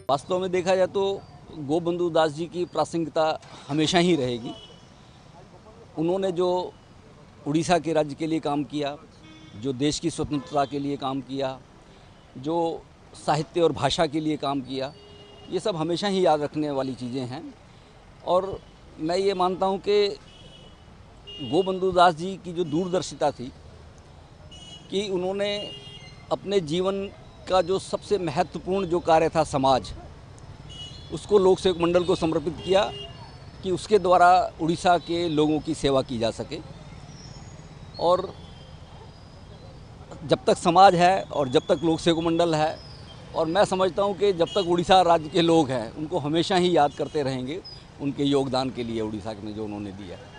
वास्तव में देखा जाए तो गोबंधु दास जी की प्रासंगिकता हमेशा ही रहेगी। उन्होंने जो उड़ीसा के राज्य के लिए काम किया, जो देश की स्वतंत्रता के लिए काम किया, जो साहित्य और भाषा के लिए काम किया, ये सब हमेशा ही याद रखने वाली चीज़ें हैं। और मैं ये मानता हूँ कि गोबंधु दास जी की जो दूरदर्शिता थी कि उन्होंने अपने जीवन का जो सबसे महत्वपूर्ण जो कार्य था समाज, उसको लोक सेवक मंडल को समर्पित किया कि उसके द्वारा उड़ीसा के लोगों की सेवा की जा सके। और जब तक समाज है और जब तक लोक सेवक मंडल है, और मैं समझता हूँ कि जब तक उड़ीसा राज्य के लोग हैं, उनको हमेशा ही याद करते रहेंगे उनके योगदान के लिए उड़ीसा में जो उन्होंने दिया है।